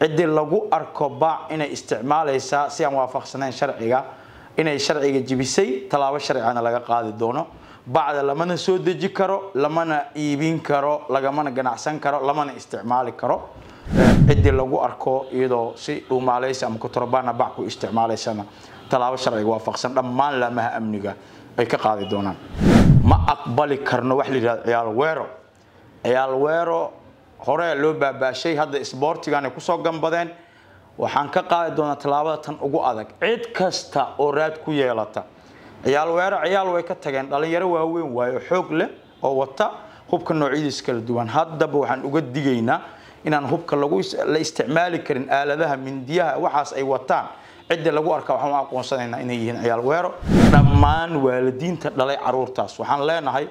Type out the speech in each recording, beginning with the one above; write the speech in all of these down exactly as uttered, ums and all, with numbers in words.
عدي لغو أركو باع إنay isticmaalaysa si aan waafaqsanayn sharciga inay sharciga jibisay talaabo sharciina laga qaadi doono bacda lamana soo deji karo lamana iibin karo lagamana ganacsan karo lamana isticmaali karo عدي lagu arko iyadoo si dhuumaalaysa ama kontrabaan bac ku isticmaalaysana talaabo sharciga waafaqsan dhammaan laamaha amniga ay ka qaadi doonaan ma aqbali karno wax la yiraahdo ciyaal weero ciyaal weero hore loo baabaashay hadda isboortigan ay ku soo gambadeen waxaan ka qaadi doonaa talaabada tan ugu adag cid kasta oo raad ku yeelata ciyaal weero ciyaal way ka tageen dhalinyaro waaweyn waayo xoog leh oo wata hubka noocyadiisa kala duwan haddaba waxaan uga digaynaa inaan hubka lagu la isticmaali karin aaladaha mindiyaha waxaas ay wataan cid lagu arkaa waxaan aqoonsanaynaa inay yihiin ciyaal weero dhammaan waalidiinta dhalay caruurtaas waxaan leenahay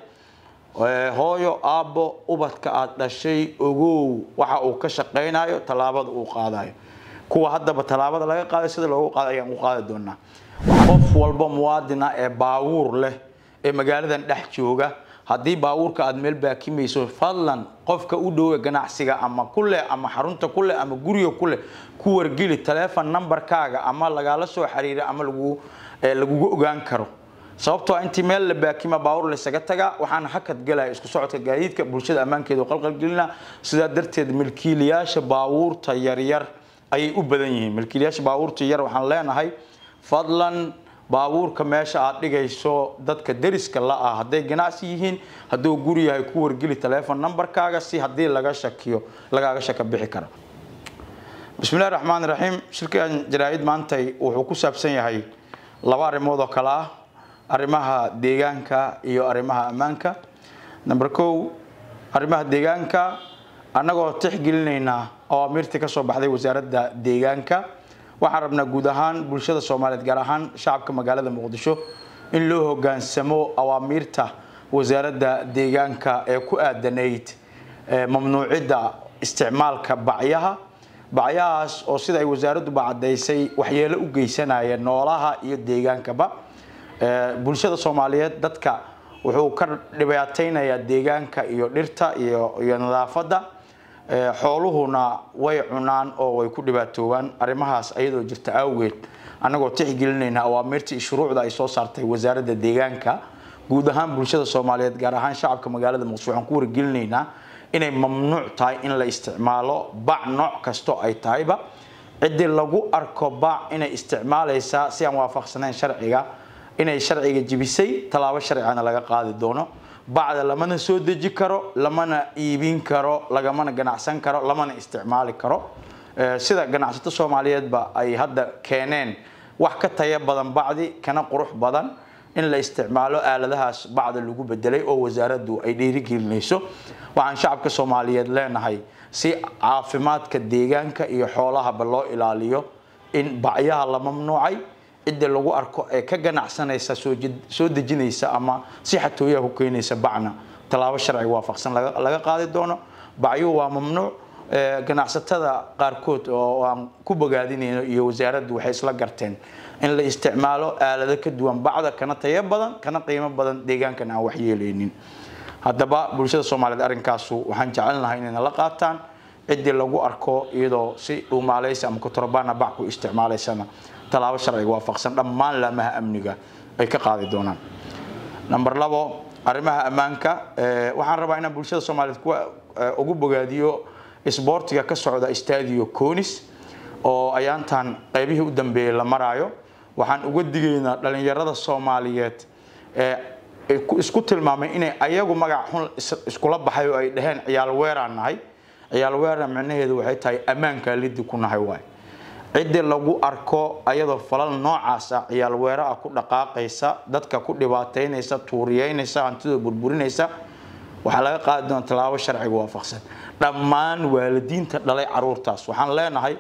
hooyo aabo ubadka aad dhashay ogow waxa uu ka shaqeynayo talaabada uu qaadayo kuwa haddaba talaabada laga qaaday sida loogu qaaday ayaan u qaadi doonaa qof walba muwaadin ah ee baawur leh ee magaaladan dhex jooga haddii baawurka aad meel baakimayso fadlan qofka u dhow ganacsiga ama kulle ama xarunta kulle ama guriga kulle ku wargeli telephone numberkaaga ama lagala soo xiriira ama lagu lagu ogaan karo sababtoo intii meel la baakima baawur la isaga taga waxaan hakad galay isku socodka gaadiidka bulshada amaankeedu qalqal gelina sida darteed milkiilayaasha baawurta yar yar ay u badan yihiin milkiilayaasha baawurta yar waxaan leenahay fadlan baawurka meesha aad dhigayso dadka deriska la ah haday ganacsi yihiin haduu guri yahay ku wargeli telephone numberkaaga si hadii laga shakiyo lagaaga shaka bixi karo bismillaahir rahmaanir rahiim shirkaddan jaraa'id maantay wuxuu ku saabsan yahay laba arrimood oo kala ah arrimaha deegaanka iyo arrimaha amaanka number one arrimaha deegaanka anagoo tixgelinayna oo amirti ka soo baxday wasaaradda deegaanka waxaan rabnaa guud ahaan bulshada Soomaaliyeed gaar ahaan shacabka magaalada Muqdisho in loo hoggaansamo awaamirta wasaaradda deegaanka ee ku aadanayd mamnuucida isticmaalka bacyaha bacyahaas oo sida ay wasaaraddu bacdaysay waxyeelo u geysanaya noolaha iyo deegaankaba bulshada Soomaaliyeed dadka wuxuu ka dhibaataynayaa deegaanka iyo dhirta iyo iyo nadaafadda xooluhuna way cunaan oo way ku dhibaatoobaan arimahaas ayadoo jirta awgeed anagoo tixgelinayna awaamirtii shuruucda ay soo saartay wasaaradda deegaanka guud ahaan bulshada Soomaaliyeed gaar ahaan shacabka magaalada Muqdisho waxaan ku wargelinaynaa inay mamnuuc tahay in la isticmaalo bac nooc kasto ay tahayba cid lagu arko bac inay isticmaalaysa si aan waafaqsanayn sharciga inay sharciga jibisay talaabo sharciina laga qaadi doono bacda lamana soo deji karo lamana iibin karo lagamana ganacsan karo lamana isticmaali karo sida ganacsato Soomaaliyeed ba ay hadda keeneen wax ka tayo badan bacdi kana qurux badan in la isticmaalo aaladahaas bacda lagu bedelay oo wasaaraddu ay dhiirigelinayso waxaan shacabka Soomaaliyeed leenahay si caafimaadka deegaanka iyo xoolaha ba loo ilaaliyo in bacyaha la mamnuucay cid lagu arko ee ka ganacsanaysa soo dejinaysa ama si xatooyaha ku keenaysa bacna talaabo sharci waafaqsan laga qaadi doono bacyo waa mamnuuc ganacsatada qaarkood oo aan ku bogaadinayno iyo wasaaraddu waxay isla garteen in la isticmaalo aalado ka duwan bacda kana tayo badan kana qiimo badan deegaankana aan wax yeelaynin haddaba bulshada Soomaaliyeed arrinkaas waxaan jecelnahay inay la qaataan cid lagu arko iyadoo si dhuumaalaysa ama kontrabaan bac ku isticmaalaysana talaabo sharciga waafaqsan dhammaan laamaha amniga ay ka qaadi doonaan number two arrimaha amaanka waxaan rabaa inaan bulshada Soomaaliyeed ku ugu bogaadiyo isboortiga ka socda Stadio Konis oo ayaantan qaybihii u dambeeyay la maraayo waxaan uga digaynaa dhalinyarada Soomaaliyeed ee isku tilmaamay inay ayagu magac xun isku la baxay oo ay dhaheen ciyaal weeraan nahay ciyaal weeraan macnaheedu waxay tahay amaanka lidii ku nahay waay cid lagu arko ayadoo falal noocaas ah ciyaal weero ah ku dhaqaaqaysa dadka ku dhibaateynaysa tuuriyeynaysa hantida burburinaysa waxa laga qaadi doonaa talaabo sharciga waafaqsan dhammaan waalidiinta dhalay caruurtaas waxaan leenahay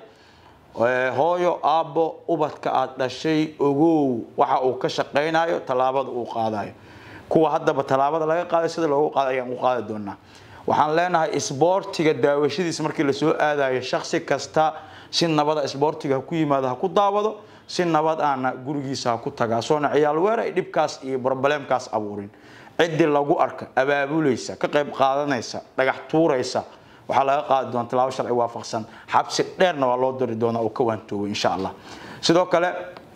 hooyo aabo ubadka aad dhashay ogow waxa uu ka shaqeynayo talaabada uu qaadayo kuwa haddaba talaabada laga qaaday sida loogu qaaday ayaan u qaadi doonaa waxaan leenahay isboortiga daawashadiisa markii la soo aadayo shakhsi kasta si nabada isboortiga ku yimaado ha ku daawado si nabad aan gurigiisa ku tagaa soo ciyaal weero ay dhibkaas iyo problemkaas abuurin cid lagu arka abaabulaysa ka qayb qaadanaysa dhagax tuuraysa waxaa laga qaadi doona talaabo sharci waafaqsan xabsi dheerna waa loo diri doonaa oo ka waantoobo insha Allah sidoo kale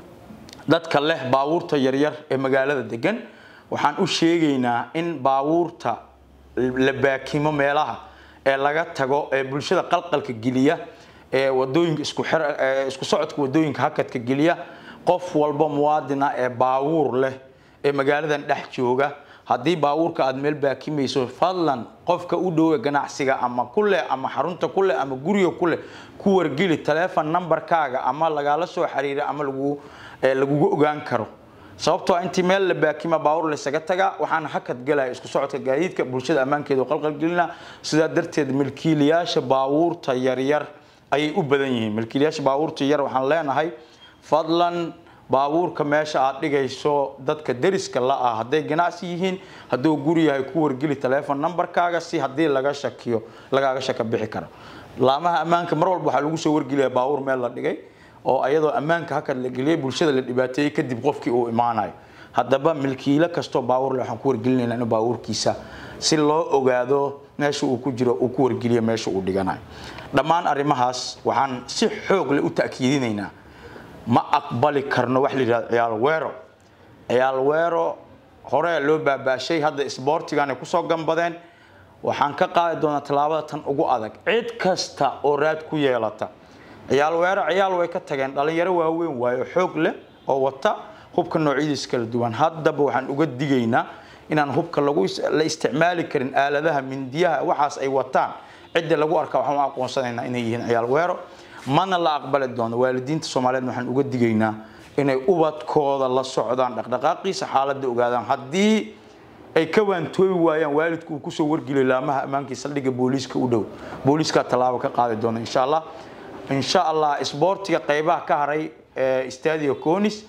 dadka leh baabuurta yar yar ee magaalada degan waxaan u sheegaynaa in baabuurta la baakimo meelaha ee laga tago ee bulshada qalqalka geliya ee wadooyinka isku xir isku socodka wadooyinka hakadka geliya qof walba muwaadina ee baabuur leh ee magaaladan dhex jooga hadii baabuurka aad meel baakimayso fadlan qofka u dhow ganacsiga ama kulle ama xarunta kulle ama guriga kulle ku wargeli telephone numberkaaga ama lagala soo xiriira ama lagu lagu ogaan karo sababtoo intii meel la baakima baabuur la isaga taga waxaan hakad galay isku socodka gaadiidka bulshada amaankeedu qalqal gelina sida darteed milkiilayaasha baabuurta yar yar ay u badan yihiin milkiilayaasha baabuurta yar waxaan leenahay fadlan baabuurka meesha aad dhigayso dadka dariska la ah haday ganacsi yihiin haduu guri yahay ku wargeli telephone numberkaaga si hadii laga shakiyo lagaaga shaka bixi karo laamaha amaanka mar walba waxa lagu soo wargeliyaa baabuur meel la dhigay oo ayadoo amaanka hakad la geliyay bulshada la dhibaateeyay kadib qofkii uu imaanayo hadaba milkiile kasto baabuur waxaan ku wargelinaynaa in baabuurkiisa si loo ogaado meesha uu ku jiro uu ku wargeliyo meesha uu dhiganayo dhamaan arimahaas waxaan si xoog leh u taakiidinaynaa ma aqbali karno wax la yiraahdo ciyaal weero ciyaal weero hore loo baabaashay hadda isboortigan ay ku soo gambadeen waxaan ka qaadi doonaa talaabada tan ugu adag cid kasta oo raad ku yeelata ciyaal weero ciyaal way ka tageen dhalinyaro waaweyn waayo xoog leh oo wata hubka noocyadiisa kala duwan haddaba waxaan uga digaynaa inaan hubka lagu la isticmaali karin aaladaha mindiyaha waxaas ay wataan cid lagu arkaa waxaan aqoonsanaynaa inay yihiin ciyaal weero mana la aqbali doono waalidiinta Soomaaliyeed waxaan uga digaynaa inay ubadkooda la socdaan dhaqdhaqaaqiisa xaaladda ogaadaan hadii ay ka waantoobi waayaan waalidku ku soo wargeliyo laamaha amaankiisa dhiga booliiska u dhow booliiska talaabo ka qaadi doona insha Allah insha Allah isboortiga qaybaha ka haray ee Stadio Konis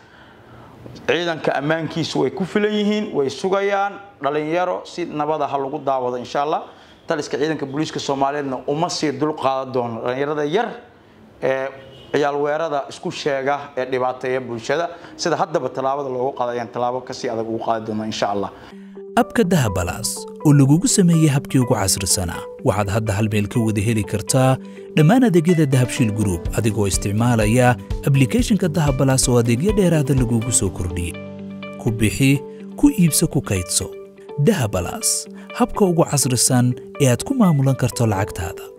ciidanka amaankiisu way ku filan yihiin way sugayaan dhalinyaro si nabada ha lagu daawado insha Allah taliska ciidanka booliiska Soomaaliyeedna uma sii dul qaadan doono dhalinyarada yar ee ciyaal weerada isku sheega ee dhibaateeya bulshada sida haddaba talaabada loogu qaadayaan talaabo ka sii adag ugu qaadi doona insha Allah abka dahabalas oo lagugu sameeyay habkii ugu casrisanaa waxaad hadda hal meel ka wada heli kartaa dhammaan adeegyada dahabshiil group adigoo isticmaalaya applicationka dahabalas oo adeegyo dheeraada lagugu soo kordhiyay ku bixi ku iibso ku kaydso dahabalas habka ugu casrisan ee aad ku maamulan karto lacagtaada